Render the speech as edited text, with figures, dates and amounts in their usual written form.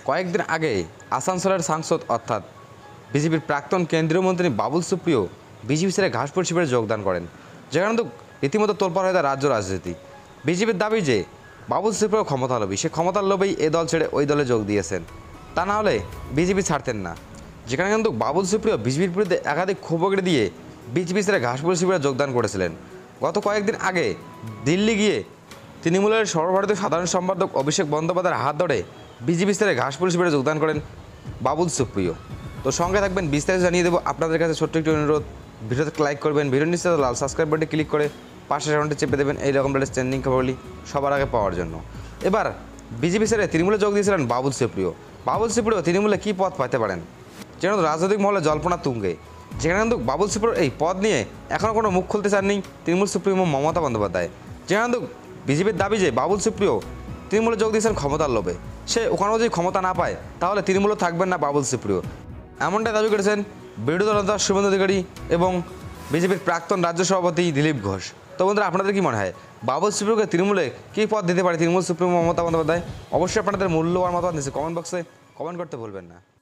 কয়েকদিন আগে আসানসোলের সাংসদ অর্থাৎ বিজেপির প্রাক্তন কেন্দ্রীয় মন্ত্রী বাবুল সুপ্রিয় বিজেপি ছেড়ে ঘাসফুল শিবিরে যোগদান করেন, যেখানে তো রীতিমতো তোলপাড় হয়ে যায় রাজ্য রাজনীতি। বিজেপির দাবি যে বাবুল সুপ্রিয় ক্ষমতা লোভী, সে ক্ষমতার লোভেই এ দল ছেড়ে ওই দলে যোগ দিয়েছেন, তা না হলে বিজেপি ছাড়তেন না। যেখানে কিন্তু বাবুল সুপ্রিয় বিজেপির বিরুদ্ধে একাধিক ক্ষোভ দিয়ে বিজেপি ছেড়ে ঘাসফুল শিবিরে যোগদান করেছিলেন। গত কয়েকদিন আগে দিল্লি গিয়ে তৃণমূলের সর্বভারতীয় সাধারণ সম্পাদক অভিষেক বন্দ্যোপাধ্যায়ের হাত ধরে বিজেপি ছেড়ে ঘাসফুল শিবিরে যোগদান করেন বাবুল সুপ্রিয়। তো সঙ্গে থাকবেন, বিস্তারিত জানিয়ে দেবো। আপনাদের কাছে ছোট্ট একটি অনুরোধ, ভিডিওতে লাইক করবেন, ভিডিওর নিচে লাল সাবস্ক্রাইব বাটনে ক্লিক করে পাশের অ্যাকাউন্টে চেপে দেবেন এইরকম লেটেস্ট ট্রেন্ডিং খবরগুলি সবার আগে পাওয়ার জন্য। এবার বিজেপি ছেড়ে তৃণমূলে যোগ দিয়েছিলেন বাবুল সুপ্রিয়। বাবুল সুপ্রিয় তৃণমূলে কী পদ পাইতে পারেন, যেন রাজনৈতিক মহলে জল্পনা তুঙ্গে। যেখানে কিন্তু বাবুল সুপ্রিয়র এই পদ নিয়ে এখনও কোনো মুখ খুলতে চাননি তৃণমূল সুপ্রিমো মমতা বন্দ্যোপাধ্যায়। যেখানে কিন্তু বিজেপির দাবি যে বাবুল সুপ্রিয় তৃণমূলে যোগ দিয়েছেন ক্ষমতার লোভে, সে ওখানেও যদি ক্ষমতা না পায় তাহলে তৃণমূলে থাকবেন না বাবুল সুপ্রিয়, এমনটাই দাবি করেছেন বিরোধী দলনেতা শুভেন্দু অধিকারী এবং বিজেপির প্রাক্তন রাজ্য সভাপতি দিলীপ ঘোষ। তো বন্ধুরা, আপনাদের কি মনে হয় বাবুল সুপ্রিয়কে তৃণমূলে কী পদ দিতে পারে তৃণমূল সুপ্রিমো মমতা বন্দ্যোপাধ্যায়? অবশ্যই আপনাদের মূল্যবান মতামত নিচ্ছে কমেন্ট বক্সে কমেন্ট করতে ভুলবেন না।